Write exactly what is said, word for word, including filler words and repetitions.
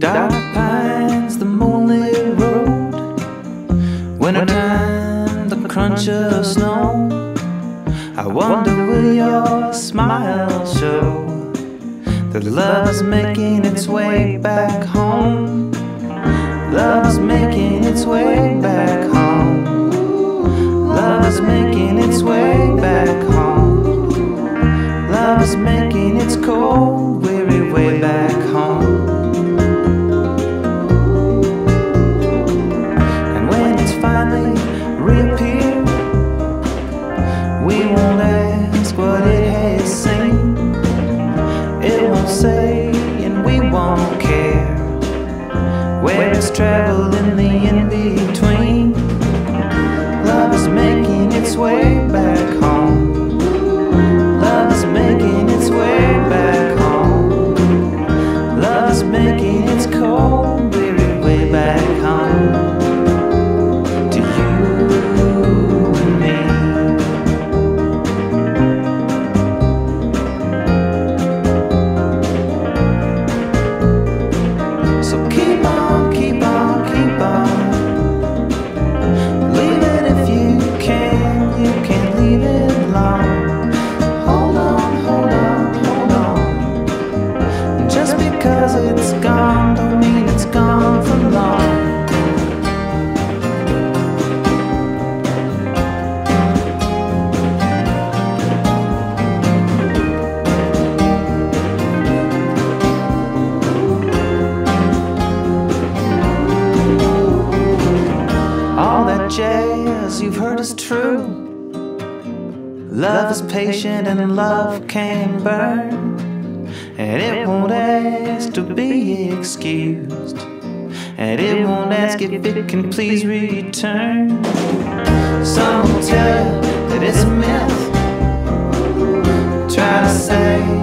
Dark pines, the moonlit road, wintertime, the crunch of snow. I wonder will your smile show that love's making its way back home. Love's making its way back home. Love's making its way back home. Love's making its cold, weary way back home. And when it's finally reappeared, we won't ask what it has seen. It won't say and we won't care where it's traveled in the in-between. Love is making its way back home. Love is making its way back home. Love is making its cold, weary way back home. To you and me. So keep on, keep on, keep on. Leave it if you can, you can't leave it long. Hold on, hold on, hold on. Just because it's gone don't mean it's gone for long. All that jazz you've heard is true. Love is patient and love can burn, and it won't ask to be excused, and it won't ask if it can please return. Some will tell you that it's a myth, try to say